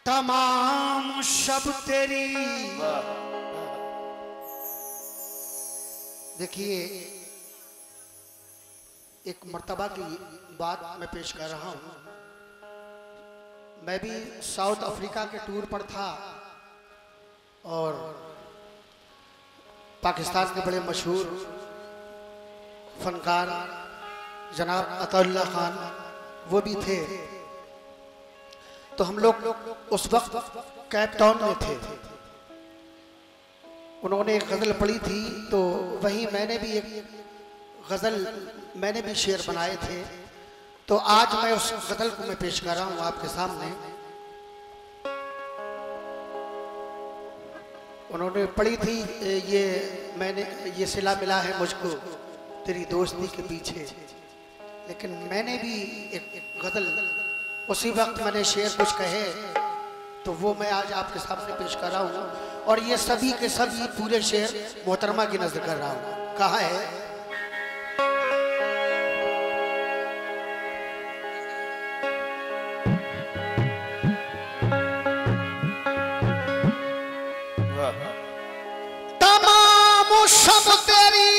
तमाम शब तेरी। देखिए, एक मर्तबा की बात मैं पेश कर रहा हूं। मैं भी साउथ अफ्रीका के टूर पर था और पाकिस्तान के बड़े मशहूर फनकार जनाब अताउल्लाह खान वो भी थे। तो हम लोग उस वक्त कैप टाउन में थे। उन्होंने एक गज़ल पढ़ी थी, तो वही मैंने भी एक शेर बनाए थे। तो आज मैं उस गज़ल को मैं पेश कर रहा हूँ आपके सामने। उन्होंने पढ़ी थी, ये सिला मिला है मुझको तेरी दोस्ती के पीछे। लेकिन मैंने भी एक गज़ल उसी वक्त मैंने शेर कुछ कहे, तो वो मैं आज आपके सामने पेश कर रहा हूँ। और ये सभी के सभी पूरे शेर मोहतरमा की नजर कर रहा हूँ। कहा है, तमाम शब तेरी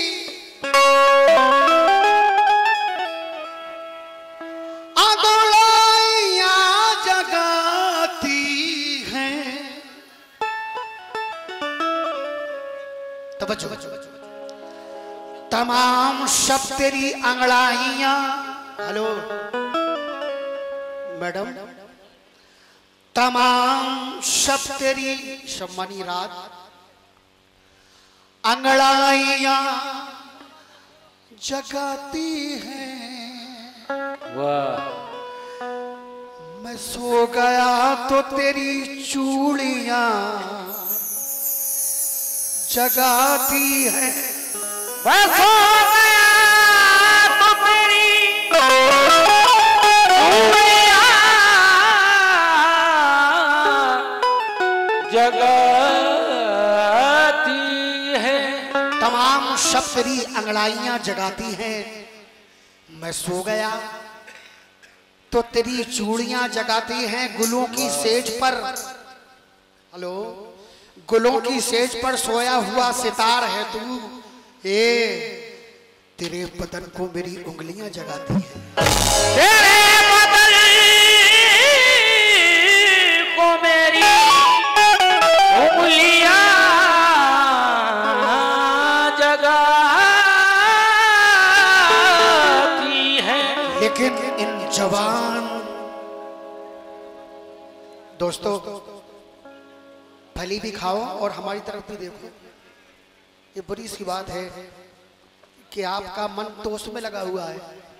तमाम शब तेरी अंगड़ाइयां। हेलो मैडम, तमाम शब तेरी शम्मानी रात अंगड़ाइयां जगाती हैं। वाह। मैं सो गया तो तेरी चूड़ियां जगाती है। मैं सो गया तो तेरी चूड़ियां जगाती है। तमाम शब तेरी अंगड़ाइयां जगाती हैं। मैं सो गया तो तेरी चूड़ियां जगाती हैं। गुलों की सेज पर, हेलो, गुलों की सेज पर सोया हुआ सितार है तू। तेरे बदन को मेरी उंगलियां जगाती हैं। तेरे बदन को मेरी उंगलियां जगाती हैं। लेकिन इन जवान दोस्तों, फली भी खाओ और हमारी तरफ भी देखो। ये बुरी सी बात है कि आपका मन तो उसमें लगा हुआ है।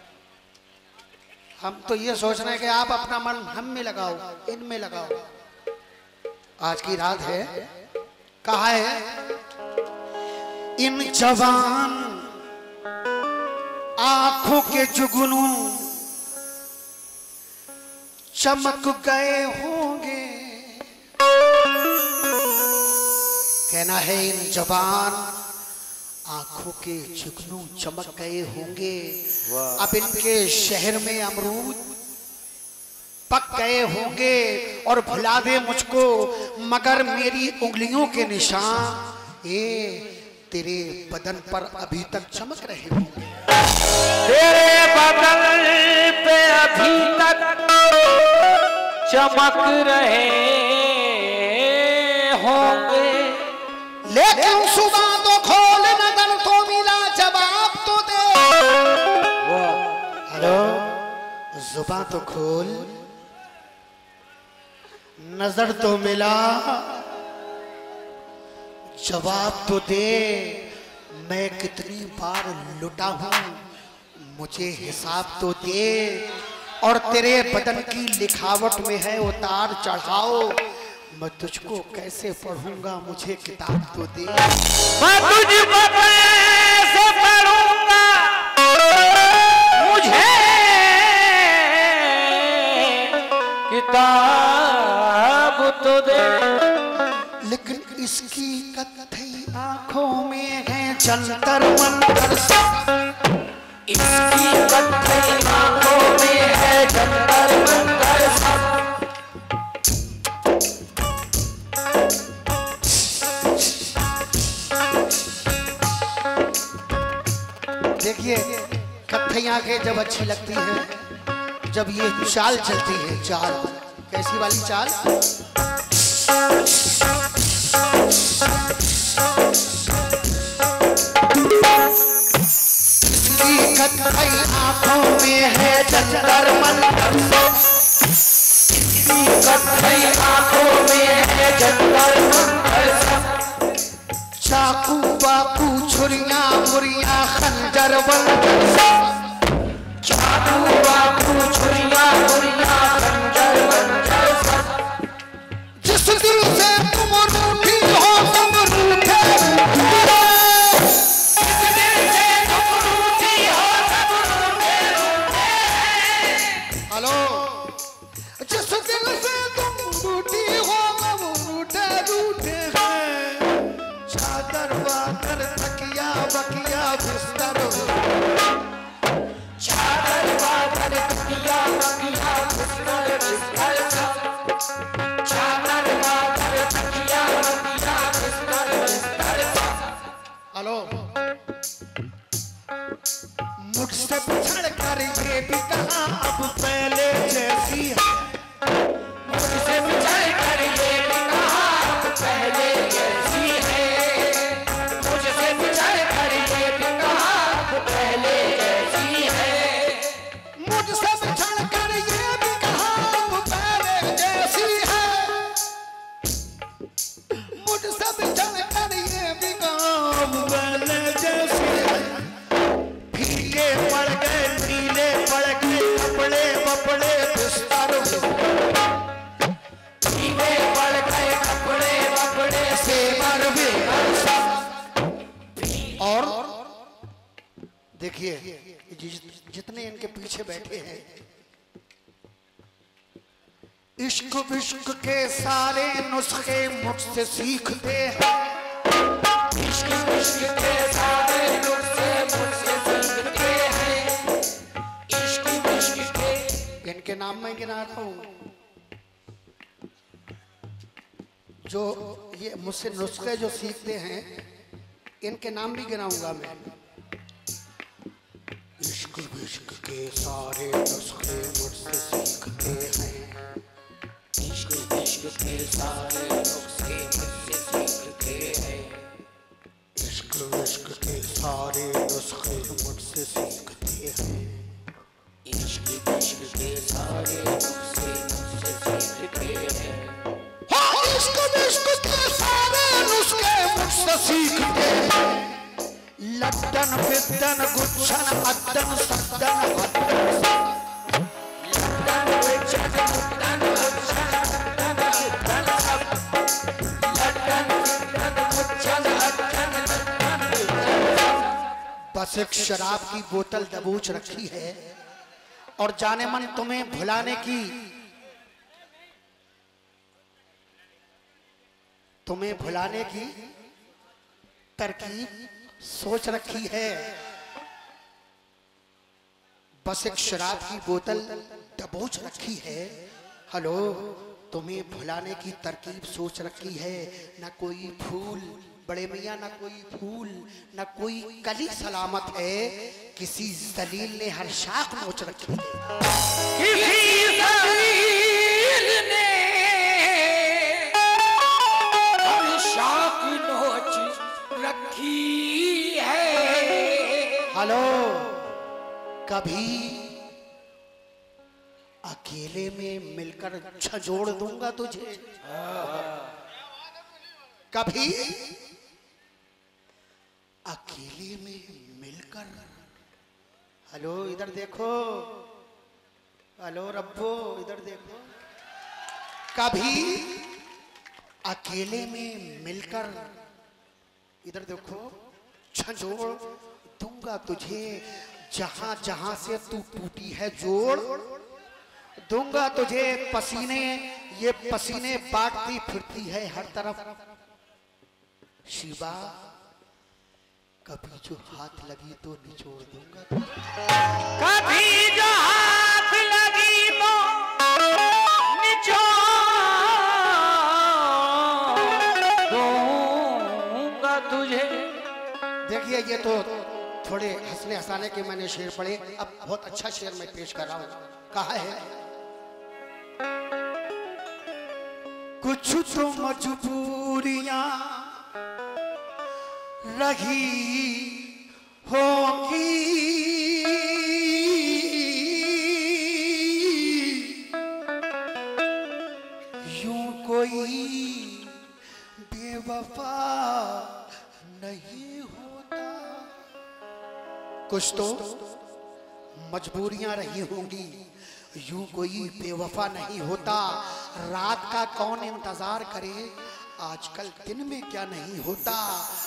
हम तो ये सोच रहे हैं कि आप अपना मन हम में लगाओ, इनमें लगाओ। आज की रात है, कहा है, इन जवान आंखों के जुगनू चमक गए होंगे। कहना है, इन जवान आंखों के जुगनू चमक गए होंगे। अब इनके शहर में अमरूद पक गए होंगे और भुला दे मुझको मगर मेरी उंगलियों के निशान तेरे बदन पर अभी तक चमक रहे होंगे। तेरे बदन पे अभी तक चमक रहे होंगे। लेकिन सुबह तो खोल, नजर तो मिला, जवाब तो दे। हेलो, जुबान तो खोल, नजर तो मिला, जवाब तो दे। मैं कितनी बार लुटा हूं, मुझे हिसाब तो दे। और तेरे बदन की लिखावट में है उतार चढ़ाओ। मैं तुझको कैसे पढ़ूंगा, मुझे किताब तो दे। मैं तुझको कैसे पढ़ूंगा, मुझे किताब तो दे। लेकिन इसकी कत्थई आंखों में है जंतर मंतर सब। इसकी कत्थई आंखों में है जंतर मंतर सब। की आंखें जब अच्छी लगती है जब ये चाल चलती है, चाल कैसी वाली चाल। कई आंखों में है जंतर मंतर, कई आंखों में है जंतर मंतर, चाकू बाकू छुरियां मुरियां खंजर बंदर, चाकू बाकू छुरियां मुरियां खंजर बंदर, जिस दिल से तुम रूठी हो तुम रूठे, बकिया बिस्तर चादर बादर तकिया बकिया बिस्तर बिस्तर चादर बादर तकिया बकिया बिस्तर बिस्तर। हेलो, मुझसे बिछड़ कर ये भी कहा अब पहले जैसी है, मुझसे बिछड़ कर ये भी कहा अब पहले जैसी है, मुझसे बिछड़ कर ये भी कहा अब पहले जैसी है, मुझसे बिछड़ कर ये भी कहा अब पहले जैसी है, मुझसे बिछड़ कर ये भी कहा अब पहले जैसी है। फीके पड़ गए नीले पड़ गए कपड़े बपड़े बिस्तर, फीके पड़ गए कपड़े बपड़े सेवर बेवर। और देखिए जितने इनके पीछे बैठे हैं, इश्क विश्क के सारे नुस्खे मुझसे सीखते हैं, इश्क विश्क के सारे नुस्खे मुझसे सीखते हैं, इश्क विश्क के इनके नाम मैं गिना रहा हूं, जो ये मुझसे नुस्खे जो सीखते हैं इनके नाम भी गिनाऊंगा मैं। इश्क विश्क के सारे नुस्खे मुझसे सीखते हैं, इश्क विश्क के सारे नुस्खे मुझसे सीखते हैं, इश्क विश्क के सारे नुस्खे मुझसे सीखते हैं, इश्क विश्क के सारे नुस्खे मुझसे सीखते हैं, हाँ इश्क विश्क के सारे नुस्खे मुझसे सीखते हैं। लड्डन विद्दन गुच्छन अद्दन सद्दन हद्दन, लड्डन विद्दन गुच्छन अद्दन सद्दन लड्डन विद्दन गुच्छन अद्दन सद्दन। बस एक शराब की बोतल दबोच रखी है और जाने मन तुम्हें भुलाने की, तुम्हें भुलाने की तरकीब सोच रखी है। बस एक शराब की बोतल दबोच रखी है, हेलो तुम्हें भुलाने की तरकीब सोच रखी है। ना कोई फूल बड़े मियाँ, ना कोई फूल, ना कोई कली सलामत है, किसी जलील ने हर शाख नोच रखी है, किसी जलील ने हर शाख नोच रखी है। हेलो, कभी अकेले में मिलकर झंझोड़ दूंगा तुझे, कभी अकेले में मिलकर, हेलो इधर देखो, हेलो रब्बो इधर देखो, कभी अकेले में मिलकर इधर देखो झंझोड़ दूंगा तुझे, जहां जहां से तू टूटी है जोड़ दूंगा तुझे। पसीने ये पसीने बांटती फिरती है हर तरफ, शिवा कभी जो हाथ लगी तो निचोड़ दूंगा, कभी जो हाथ लगी तो निचोड़ दूंगा तुझे। देखिए ये तो थोड़े हंसने हंसाने के मैंने शेर पढ़े, अब बहुत अच्छा शेर मैं पेश कर रहा हूं। कहा है, कुछ तो मजबूरियां रही होगी, यूं कोई बेवफा नहीं होता। कुछ तो मजबूरियां रही होंगी, यूं कोई बेवफा नहीं होता। रात का कौन इंतजार करे, आजकल दिन में क्या नहीं होता।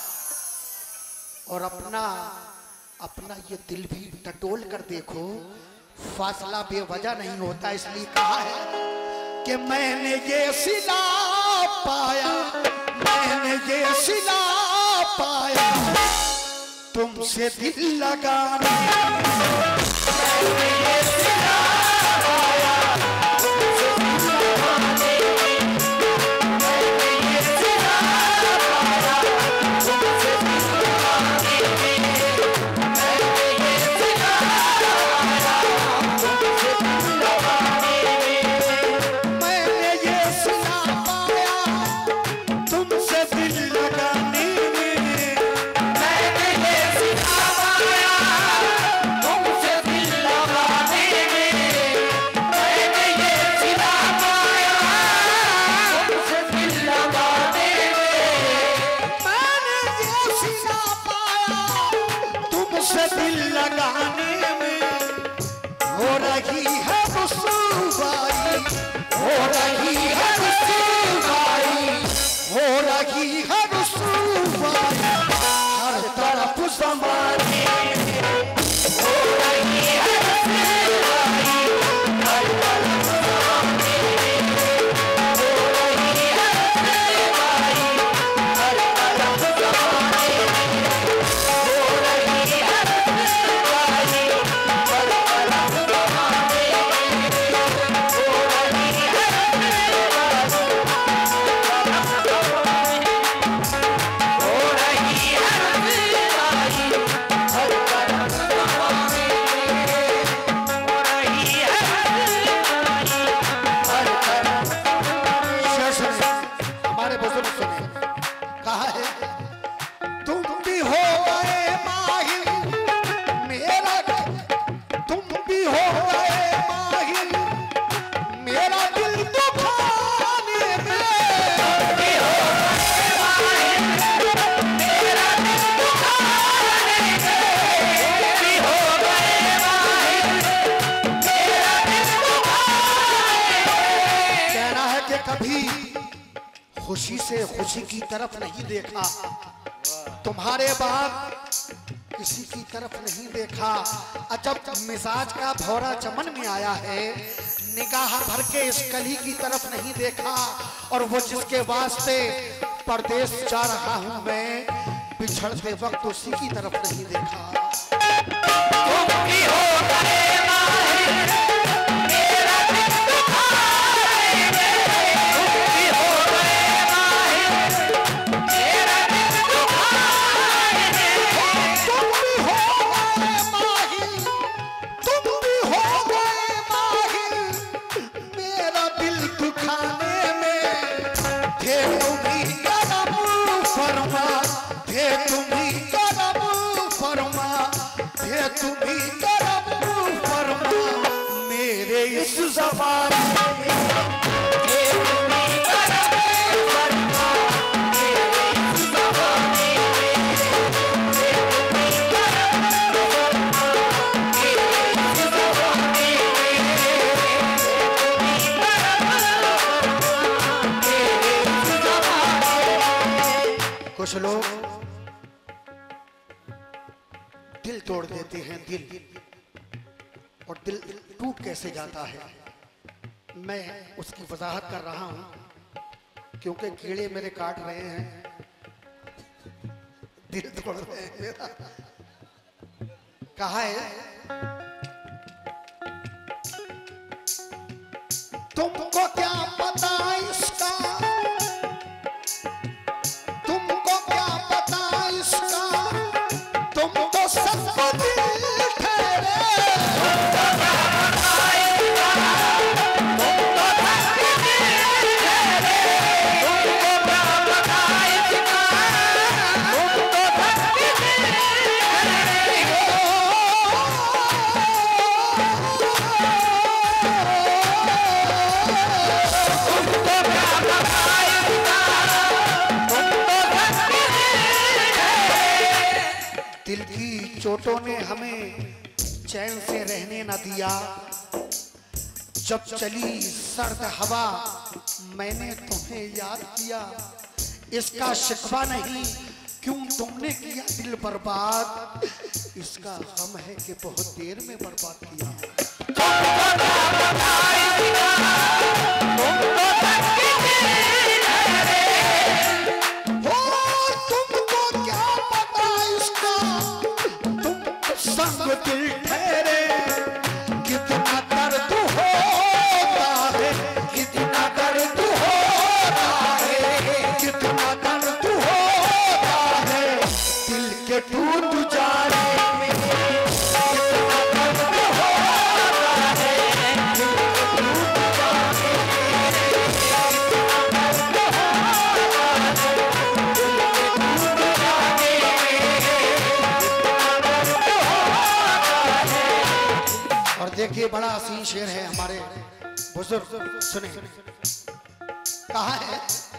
और अपना ये दिल भी टटोल कर देखो, फासला बेवजह नहीं होता। इसलिए कहा है कि मैंने ये सिला पाया, मैंने ये सिला पाया, तुमसे दिल लगाने, मैंने ये सिला पाया, तुमसे दिल लगाने, मैंने ये सिला पाया, तुमसे दिल लगाने, मैंने ये सिला पाया, तुमसे दिल लगाने, मैंने ये सिला पाया, तुमसे दिल लगाने, मैंने ये सिला पाया, तुमसे दिल लगाने, मैंने ये सिला पाया, तुमसे दिल लगाने, मैंने ये सिला पाया, तुमसे दिल लगाने में हो रही है रुसवाई, हो रही है रुसवाई, हो रही है रुसवाई, हर तरफ ज़माने हो रही है रुसवाई, हर तरफ ज़माने हो रही है रुसवाई, हर तरफ ज़माने हो रही है रुसवाई, हर तरफ ज़माने हो रही है हमारे बुजुर्ग सुने, कहा है, तुम भी हो गए माहिर मेरा, तुम भी हो गए माहिर मेरा दिल दुखाने में, तुम भी हो गए माहिर मेरा दिल दुखाने में, तुम भी हो गए माहिर मेरा दिल दुखाने में। कहना है कि कभी खुशी से खुशी की तरफ नहीं देखा, तुम्हारे बाद किसी की तरफ नहीं देखा। अजब मिजाज का भौरा चमन में आया है, निगाह भर के इस कली की तरफ नहीं देखा। और वो जिसके वास्ते परदेश जा रहा हूं मैं, बिछड़ते वक्त उसी की तरफ नहीं देखा। तुम भी हो गए माहिर मेरा दिल दुखाने में, तुम भी हो गए माहिर मेरा दिल दुखाने में, तुम भी हो गए माहिर, तुम भी हो गए माहिर मेरा दिल दुखाने में। थे तुम ही करम फरमा, थे तुम ही करम फरमा, थे तुम ही करम फरमा मेरे इस ज़माने में, थे तुम ही करम फरमा मेरे इस ज़माने में, थे तुम ही करम फरमा मेरे इस ज़माने में, थे तुम ही करम फरमा मेरे इस ज़माने में। कुछ लोग दिल तोड़ देते हैं, दिल, और दिल टूट कैसे जाता है मैं उसकी वजाहत कर रहा हूं, क्योंकि कीड़े मेरे काट रहे हैं, दिल तोड़ रहे हैं मेरा। कहा है, तुमको क्या पता इसका, तुमको क्या पता इसका, तुम तो सब छोटों ने हमें चैन से रहने न दिया। जब चली सर्द हवा मैंने तुम्हें याद किया। इसका शिकवा नहीं क्यों तुमने किया दिल बर्बाद, इसका गम है कि बहुत देर में बर्बाद किया। तुमको क्या पता इसका, तुम संग दिल ठहरे। कितना दर्द होता है, कितना दर्द होता है, कितना दर्द होता है दिल के टूट जाने में। देखिए बड़ा हसीन शेर है हमारे बुजुर्ग, सुने कहा है।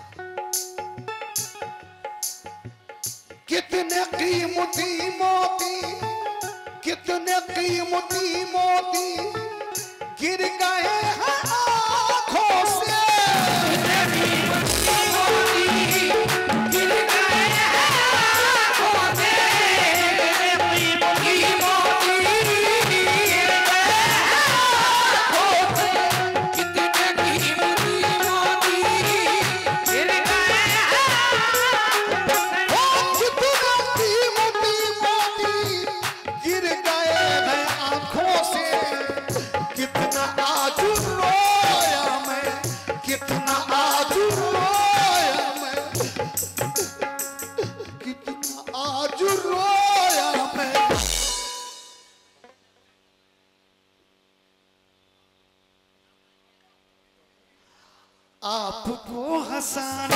कितने कीमती मोती, कितने कीमती मोती गिर गए हैं आंखों से। आपको हंसाने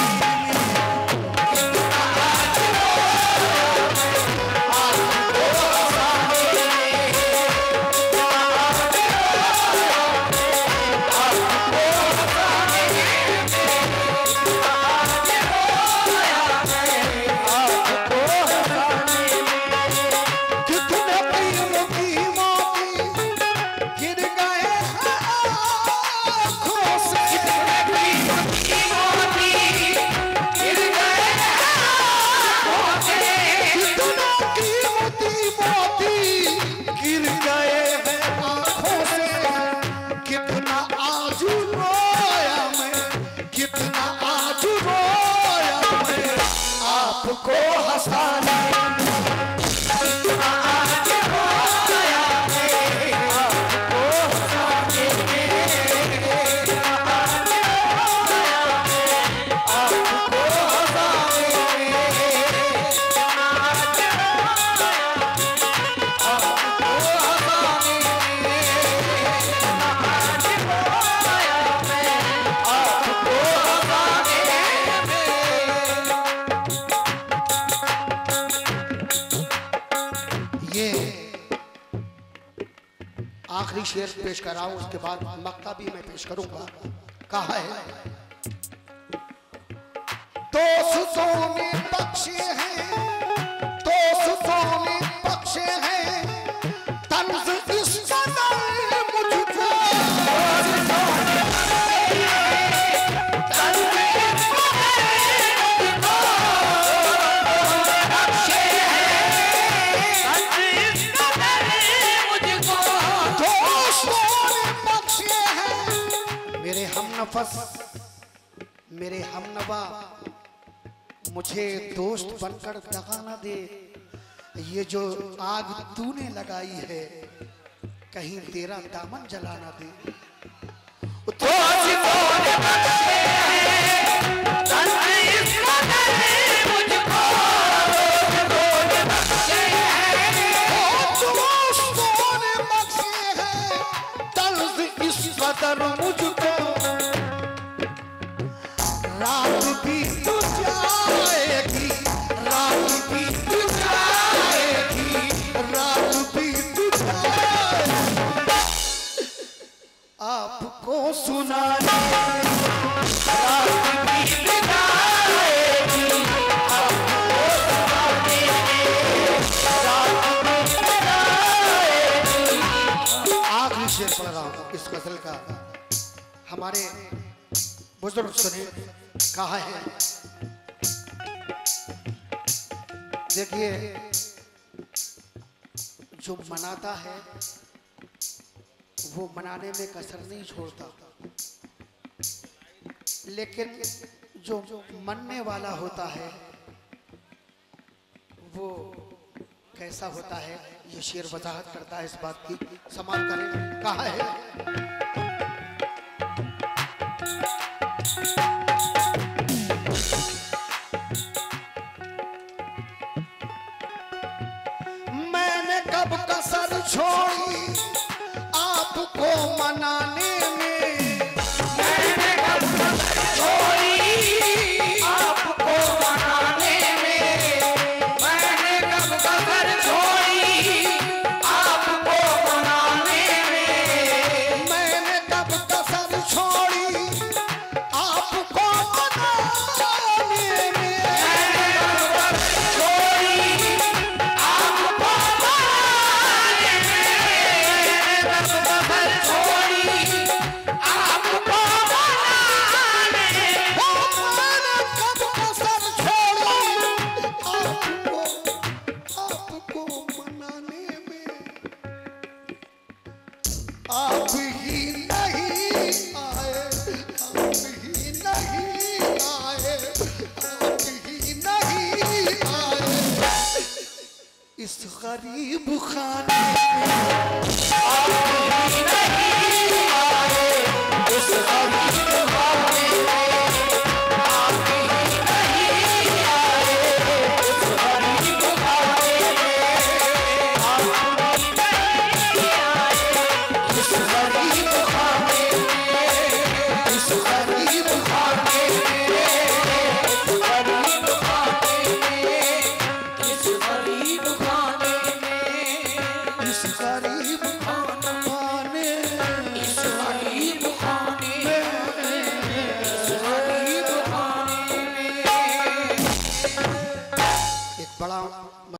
को हंसाने आखिरी शेर पेश कर रहा हूं, उसके बाद मक्का भी मैं पेश करूंगा। कहा है दोस्तों ने बख्शे हैं, दोस्तों ने बख्शे हैं तंज इस कदर मुझको। मेरे हमनवा मुझे दोस्त बनकर दगा न दे। ये जो आग तूने लगाई है कहीं तेरा दामन जला न दे। मुझको रात भी तू जाएगी, रात भी तू जाएगी, रात भी तू जाएगी। आपको सुनाने रात भी तू जाएगी, आपको सुनाने रात भी इस गजल का हमारे बुजुर्ग सुने कहा है। देखिए, जो मनाता है वो मनाने में कसर नहीं छोड़ता, लेकिन जो मनने वाला होता है वो कैसा होता है, ये शेर वजाहत करता है इस बात की। समाल करें, कहा है मैंने कब कसर छोड़ी आपको मनाने में, मैंने कब कसर छोड़ी आपको मनाने में, मैंने कब कसर छोड़ी आपको मनाने में, मैंने कब कसर छोड़ी आपको मनाने में, आप ही नहीं आए, आप ही नहीं आए, आप ही नहीं आए इस गरीब खाने में, आप ही नहीं आए इस गरीब खाने में, आप ही नहीं आए इस गरीब खाने में, आप ही नहीं आए इस गरीब खाने में, इस गरीब खाने में, इस गरीब खाने में, इस गरीब खाने में, इस गरीब खाने में, इस गरीब खाने में, इस गरीब खाने में। एक बड़ा